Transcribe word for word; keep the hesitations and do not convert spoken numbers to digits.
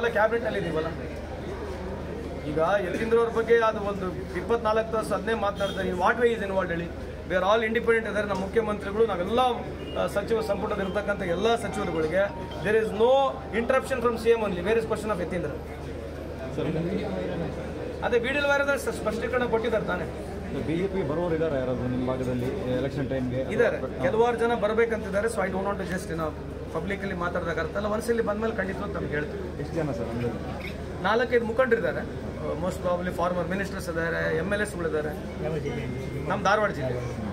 ನಾವೆಲ್ಲ ಕ್ಯಾಬಿನೆಟ್ನಲ್ಲಿ ಇದ್ದೀವಲ್ಲ. ಈಗ ಯತೀಂದ್ರ ಅವ್ರ ಬಗ್ಗೆ ಅದು ಒಂದು ಇಪ್ಪತ್ನಾಲ್ಕು ತಾಸು ಅದನ್ನೇ ಮಾತನಾಡ್ತಾರೆ. In what way is involved ಹೇಳಿ? ವಿ ಆರ್ ಆಲ್ ಇಂಡಿಪೆಂಡೆಂಟ್ ಇದ್ದಾರೆ. ನಮ್ಮ ಮುಖ್ಯಮಂತ್ರಿಗಳು, ನಾವೆಲ್ಲ ಸಚಿವ ಸಂಪುಟದ ಇರತಕ್ಕಂಥ ಎಲ್ಲ ಸಚಿವರುಗಳಿಗೆ there is no interruption from C M only. Where is question of Yatindra? ಅದೇ ವಿಡಿಯೋ ವೈರಲ್ ಸ್ಪಷ್ಟೀಕರಣ ಕೊಟ್ಟಿದ್ದಾರೆ ತಾನೆ. ಬಿಜೆಪಿ ಬರೋರು ಇದ್ದಾರೆ ಯಾರಾದ್ರು ನಿಮ್ಮ ಭಾಗದಲ್ಲಿ ಎಲೆಕ್ಷನ್ ಟೈಮ್ಗೆ? ಇದ್ದಾರೆ, ಕೆಲವಾರು ಜನ ಬರಬೇಕಂತಿದ್ದಾರೆ. So I don't want to just ಏನೋ ಪಬ್ಲಿಕಲ್ಲಿ ಮಾತಾಡಿದಾಗ ಅರ್ಥಲ್ಲ. ಒಂದ್ಸಲಿ ಬಂದ್ಮೇಲೆ ಖಂಡಿತ ನಮ್ಗೆ ಹೇಳ್ತೀವಿ. ಎಷ್ಟು ಜನ ಸರ್? ಅಂದ್ರೆ ನಾಲ್ಕೈದು ಮುಖಂಡರಿದ್ದಾರೆ. ಮೋಸ್ಟ್ ಪ್ರಾಬ್ಲಿ ಫಾರ್ಮರ್ ಮಿನಿಸ್ಟರ್ಸ್ ಇದ್ದಾರೆ, ಎಮ್ ಎಲ್ ಎಸ್ಗಳಿದ್ದಾರೆ ನಮ್ಮ ಧಾರವಾಡ ಜಿಲ್ಲೆ.